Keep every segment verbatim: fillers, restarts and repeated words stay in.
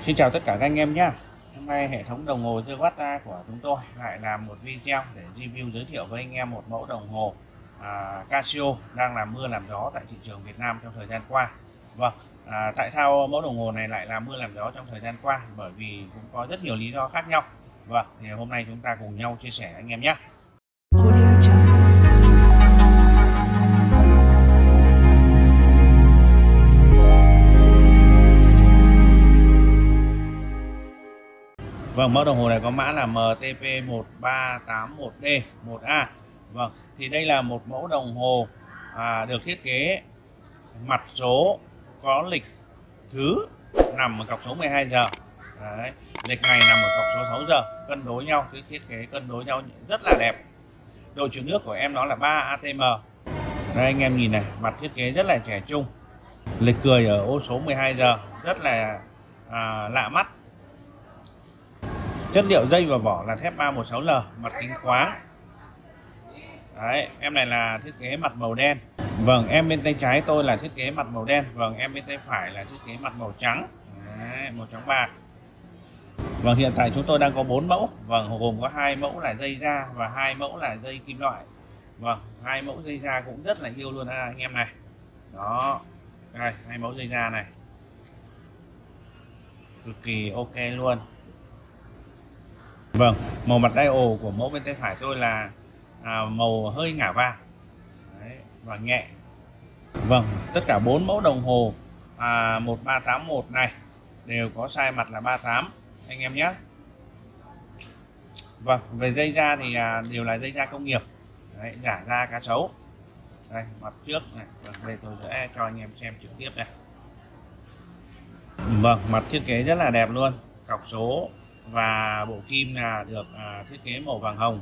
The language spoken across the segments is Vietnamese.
Xin chào tất cả các anh em nhé. Hôm nay hệ thống đồng hồ Zewatt của chúng tôi lại làm một video để review giới thiệu với anh em một mẫu đồng hồ à, Casio đang làm mưa làm gió tại thị trường Việt Nam trong thời gian qua. Vâng, à, tại sao mẫu đồng hồ này lại làm mưa làm gió trong thời gian qua? Bởi vì cũng có rất nhiều lý do khác nhau. Vâng, thì hôm nay chúng ta cùng nhau chia sẻ anh em nhé. Vâng, mẫu đồng hồ này có mã là M T P một ba tám một D một A. Vâng, thì đây là một mẫu đồng hồ à, được thiết kế mặt số có lịch thứ nằm ở cọc số mười hai giờ. Đấy, lịch ngày nằm ở cọc số sáu giờ, cân đối nhau, cái thiết kế cân đối nhau rất là đẹp. Độ chịu nước của em nó là ba A T M. Đây anh em nhìn này, mặt thiết kế rất là trẻ trung. Lịch cười ở ô số mười hai giờ rất là à, lạ mắt. Chất liệu dây và vỏ là thép ba một sáu L, mặt kính khoáng. Đấy, em này là thiết kế mặt màu đen. Vâng, em bên tay trái tôi là thiết kế mặt màu đen. Vâng, em bên tay phải là thiết kế mặt màu trắng. Đấy, màu trắng bạc. Vâng, hiện tại chúng tôi đang có bốn mẫu. Vâng, gồm có hai mẫu là dây da và hai mẫu là dây kim loại. Vâng, hai mẫu dây da cũng rất là yêu luôn anh em này. Đó, đây, hai mẫu dây da này cực kỳ ok luôn. Vâng, màu mặt dial của mẫu bên tay phải tôi là à, màu hơi ngả vàng. Đấy, và nhẹ. Vâng, tất cả bốn mẫu đồng hồ à, một ba tám một này đều có size mặt là ba mươi tám anh em nhé. Vâng, về dây da thì à, đều là dây da công nghiệp. Đấy, giả da cá sấu. Đây, mặt trước này. Vâng, đây tôi sẽ cho anh em xem trực tiếp đây. Vâng, mặt thiết kế rất là đẹp luôn. Cọc số và bộ kim là được à, thiết kế màu vàng hồng.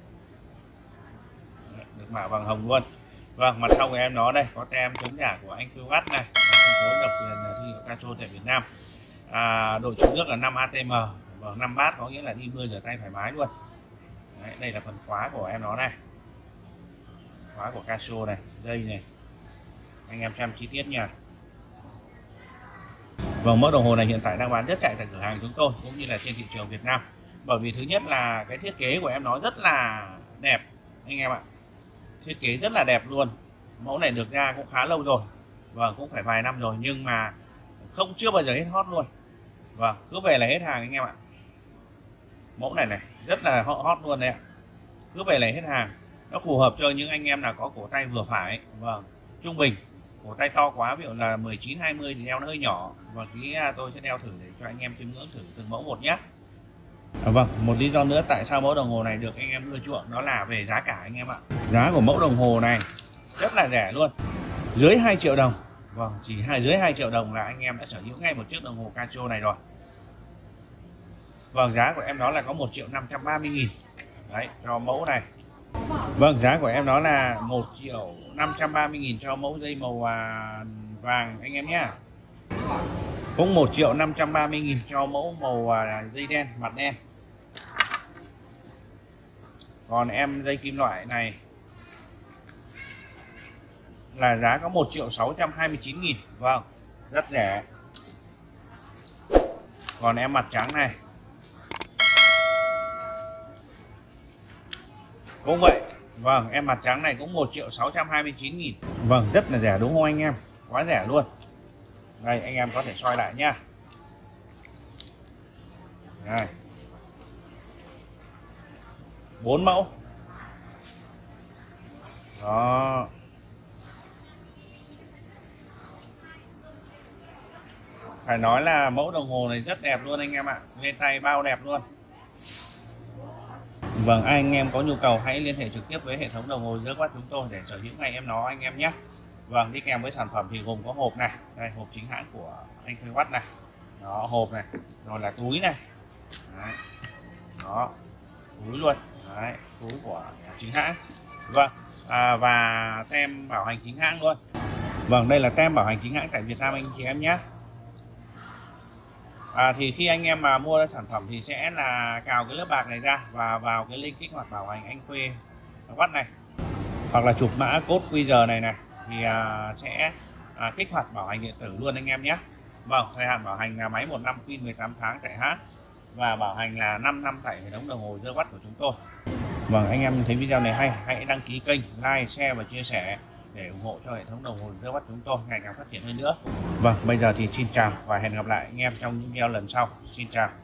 Đấy, được mạ vàng hồng luôn. Vâng, mặt sau của em nó đây có tem chống giả của anh Zewatt này, phân phối độc quyền thương hiệu Casio tại Việt Nam. À, độ chịu nước là năm A T M. Vâng, năm bát có nghĩa là đi mưa rửa tay thoải mái luôn. Đấy, đây là phần khóa của em nó này, khóa của Casio này, dây này, anh em xem chi tiết nha. Vâng, mẫu đồng hồ này hiện tại đang bán rất chạy tại cửa hàng chúng tôi cũng như là trên thị trường Việt Nam. Bởi vì thứ nhất là cái thiết kế của em nó rất là đẹp anh em ạ. Thiết kế rất là đẹp luôn. Mẫu này được ra cũng khá lâu rồi. Vâng, cũng phải vài năm rồi nhưng mà không chưa bao giờ hết hot luôn. Vâng, cứ về là hết hàng anh em ạ. Mẫu này này rất là hot luôn đấy ạ. Cứ về là hết hàng. Nó phù hợp cho những anh em nào có cổ tay vừa phải, vâng, trung bình. Cổ tay to quá ví dụ là mười chín hai mươi thì đeo nó hơi nhỏ, và tí tôi sẽ đeo thử để cho anh em chiêm ngưỡng thử từng mẫu một nhé. À, vâng, một lý do nữa tại sao mẫu đồng hồ này được anh em ưa chuộng đó là về giá cả anh em ạ. Giá của mẫu đồng hồ này rất là rẻ luôn, dưới hai triệu đồng. Vâng, chỉ hai dưới hai triệu đồng là anh em đã sở hữu ngay một chiếc đồng hồ Casio này rồi. Vâng, giá của em đó là có một triệu năm trăm ba mươi nghìn. Đấy, cho mẫu này. Vâng, giá của em đó là một triệu năm trăm ba mươi nghìn cho mẫu dây màu à, vàng anh em nhé. Cũng một triệu năm trăm ba mươi nghìn cho mẫu màu à, dây đen, mặt đen. Còn em dây kim loại này là giá có một triệu sáu trăm hai mươi chín nghìn. Vâng, rất rẻ. Còn em mặt trắng này cũng vậy. Vâng, em mặt trắng này cũng một triệu sáu trăm hai mươi chín nghìn. Vâng, rất là rẻ đúng không anh em? Quá rẻ luôn. Đây, anh em có thể soi lại nhá. Đây. bốn mẫu. Đó. Phải nói là mẫu đồng hồ này rất đẹp luôn anh em ạ. Lên tay bao đẹp luôn. Vâng, anh em có nhu cầu hãy liên hệ trực tiếp với hệ thống đồng hồ Zewatt chúng tôi để sở hữu ngay em nó anh em nhé. Vâng, đi kèm với sản phẩm thì gồm có hộp này, đây hộp chính hãng của anh Zewatt này. Đó, hộp này, rồi là túi này. Đấy. Đó, túi luôn. Đấy, túi của chính hãng. Vâng, à, và tem bảo hành chính hãng luôn. Vâng, đây là tem bảo hành chính hãng tại Việt Nam anh chị em nhé. À, thì khi anh em mà mua sản phẩm thì sẽ là cào cái lớp bạc này ra và vào cái link kích hoạt bảo hành anh Khuê Watt này, hoặc là chụp mã code quy rờ này này thì à, sẽ à, kích hoạt bảo hành điện tử luôn anh em nhé. Vâng, thời hạn bảo hành là máy một năm pin mười tám tháng chạy hát và bảo hành là năm năm tại hệ thống đồng hồ giơ bắt của chúng tôi. Vâng, anh em thấy video này hay, hãy đăng ký kênh, like, share và chia sẻ để ủng hộ cho hệ thống đồng hồ giơ bắt chúng tôi ngày càng phát triển hơn nữa. Vâng, bây giờ thì xin chào và hẹn gặp lại anh em trong những video lần sau. Xin chào.